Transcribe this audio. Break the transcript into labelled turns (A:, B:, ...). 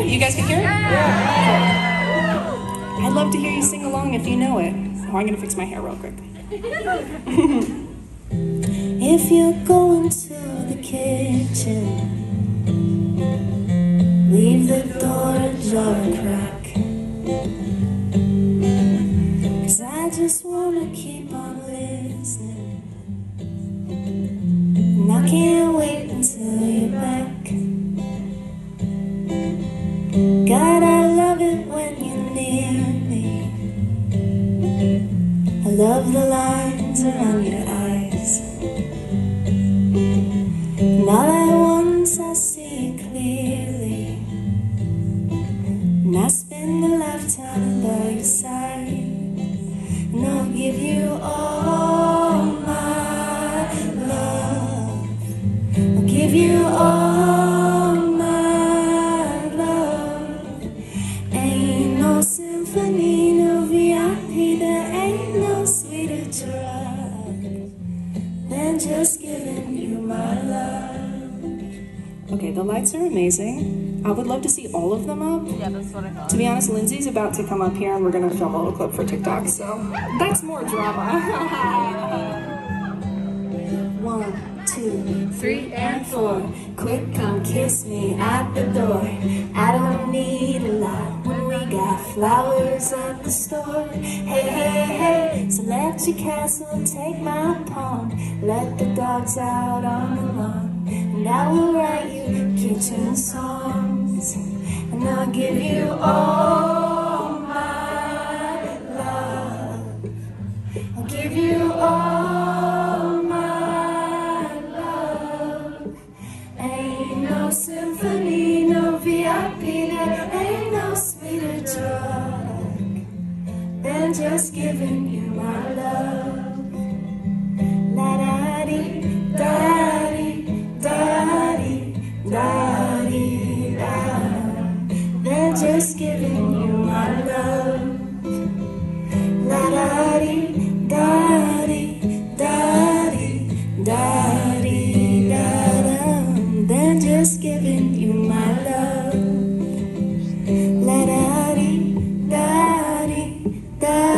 A: You guys can hear it? Yeah. I'd love to hear you sing along if you know it. Oh, I'm gonna fix my hair real quick. If you're going to the kitchen, leave the door ajar a crack, 'cause I just wanna keep on listening, and I can't wait until you're back. God, I love it when you're near me. I love the lines around your eyes, and all at once I see clearly, and I spend a lifetime by your side, and I'll give you all my love. I'll give you all my love. Ain't no symphony, no VIP, there ain't no sweeter drug than just giving you my love. Okay, the lights are amazing. I would love to see all of them up.
B: Yeah, that's what I thought.
A: To be honest, Lindsay's about to come up here and we're gonna film a little clip for TikTok, so that's more drama. 1, 2, 3, and 4. Quick, come kiss me at the door. I don't need a lot when we got flowers at the store. Hey, hey, hey, so let your castle take my pawn. Let the dogs out on the lawn, and I will write you kitchen songs, and I'll give you all my love. I'll give you all my love. Ain't no symphony, no VIP, there ain't no sweeter drug than just giving you my love. La-da-dee, da-dee, da-dee, da-dee, da. They're just giving you my love. La-da-dee, da-dee, da-dee, da-dee, da-da. They're just giving you my love. La-da-dee, da-dee, da-dee.